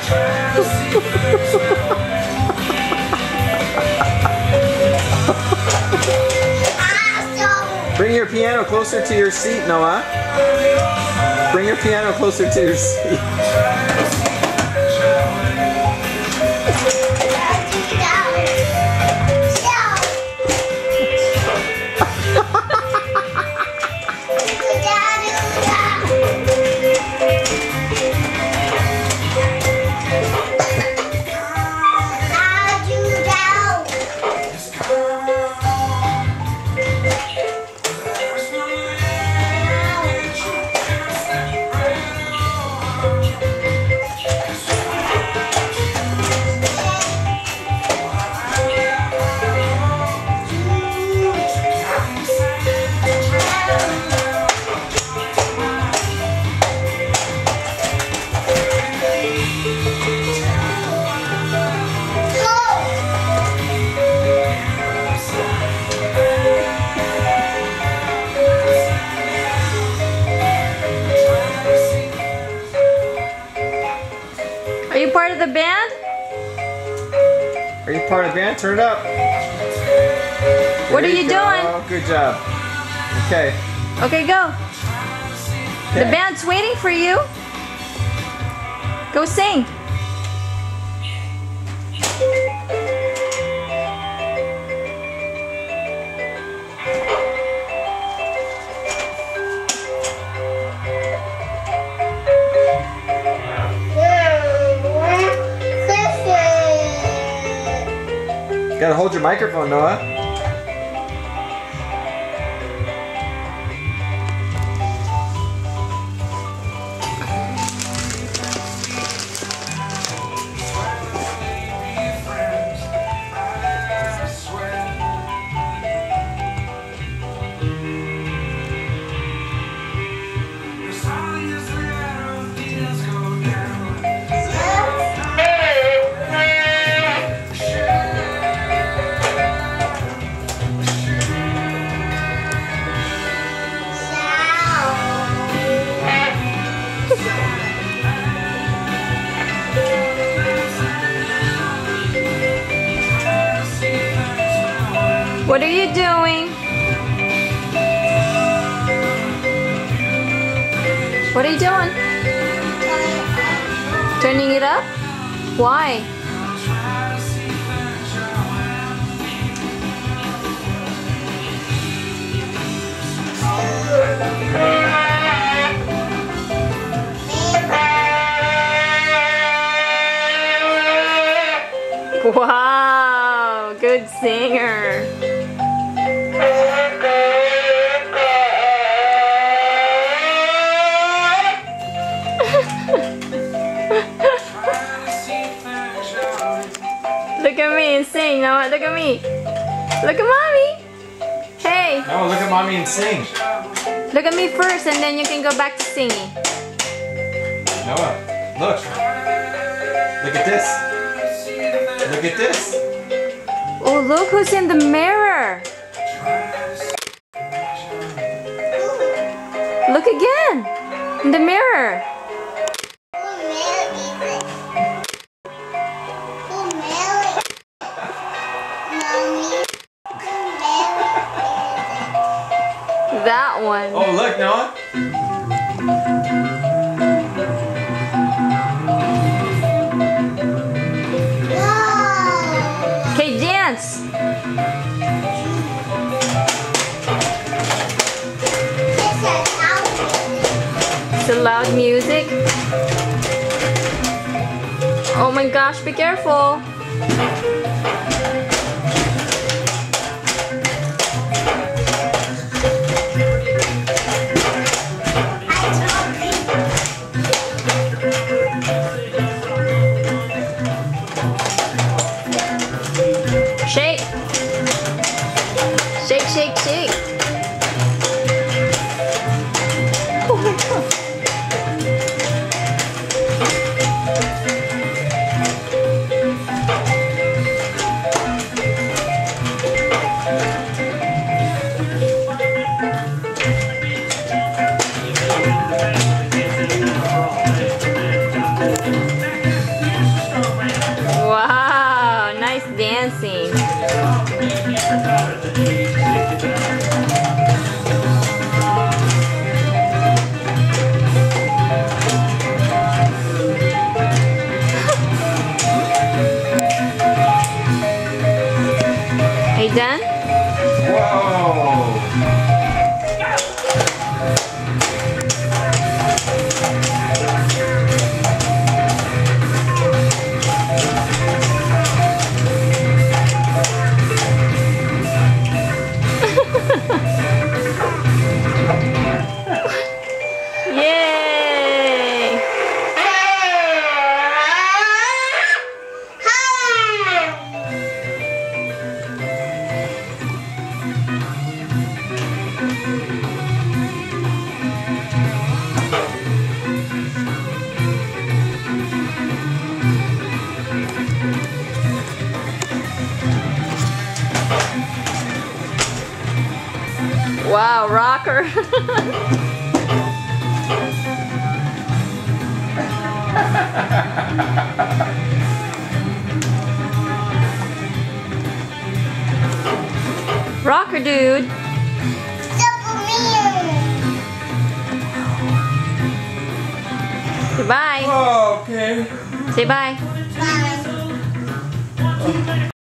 Bring your piano closer to your seat, Noah. Bring your piano closer to your seat. Are you part of the band? Are you part of the band? Turn it up. What are you doing? Oh, good job. Okay. Okay, go. The band's waiting for you. Go sing. You gotta hold your microphone, Noah. What are you doing? What are you doing? Turning it up? Why? Wow, good singer. Look at me and sing. Noah, look at me. Look at mommy. Hey. No, look at mommy and sing. Look at me first and then you can go back to singing. Noah, look. Look at this. Look at this. Oh, look who's in the mirror. Look again. In the mirror. That one. Oh, look, Noah. Okay, dance. It's a loud music. Oh my gosh, be careful. Shake. Shake, shake, shake. Oh my God. Wow, nice dancing. Are you done? Whoa! Yay! Wow, rocker. Rocker dude. Say bye. Oh, okay. Say bye. Bye.